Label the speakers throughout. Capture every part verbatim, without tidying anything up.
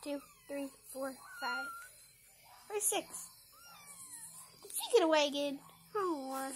Speaker 1: two, three, four, five. Where's six? Did she get away again? Oh, Lord.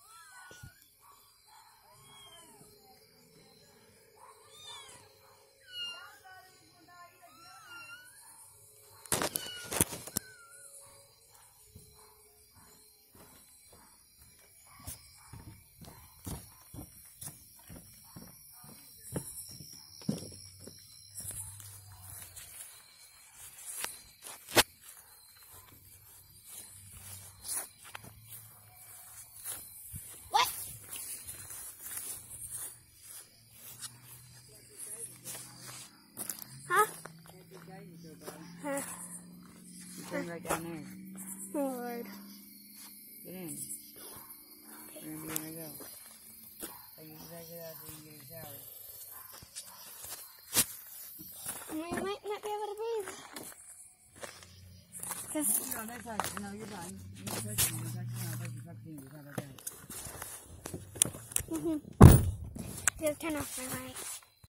Speaker 1: Huh?
Speaker 2: Turn right down there.
Speaker 1: Oh, Lord.
Speaker 2: Get in. You're going to be in there, go. So you can take it out so you can get a shower.
Speaker 1: You might not be able to breathe. Cause
Speaker 2: No, that's fine. No, you're fine. You're not touching me. You're touching me. I'll touch your fucking fingers. How about that?
Speaker 1: Mm-hmm. Just turn off my lights.